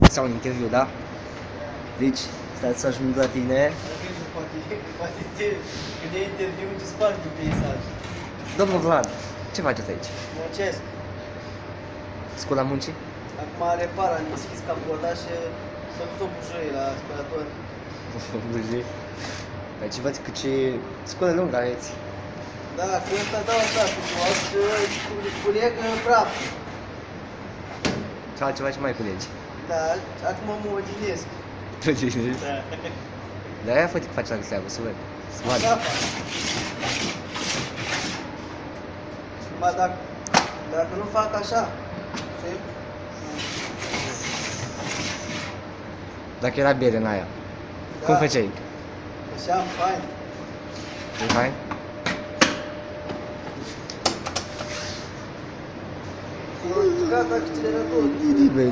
sau un interviu, da? Deci, stați să ajung la tine. Poate când e interviu, te spargi de peisaj. Domnul Vlad, ce faceți aici? Muncesc. Scola muncii? Acum repar, am deschis capoda și s-a dus o bujăie la spălator. Bujii. Dar ce văd că ce scoală lungă aveți. Da, cu ăsta dau așa, cu culeg praf. Ce altceva ce mai culegi? Da, acum mă odinesc. Tu ce zici? Da. Dar aia fă-te că faci la seabă, să văd. Să vadă. Așa fac. Ba, dacă nu fac așa, știi? Dacă era bere în aia, Da. cum făceai? Așa, fain. E fain? Gata acceleratorul. Nimeni.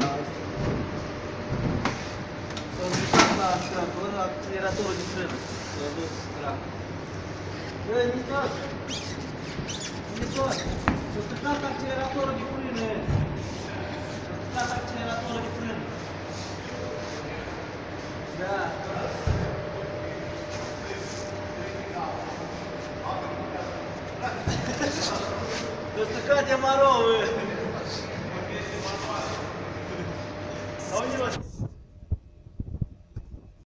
S-a ridicat la accelerator, acceleratorul de frână. S-a dus dracu. Băi, Nitor! Nitor! S-a stricat acceleratorul de frână. S-a stricat acceleratorul de frână. Da. S-a stricat de marou, bă! Auzi-mă!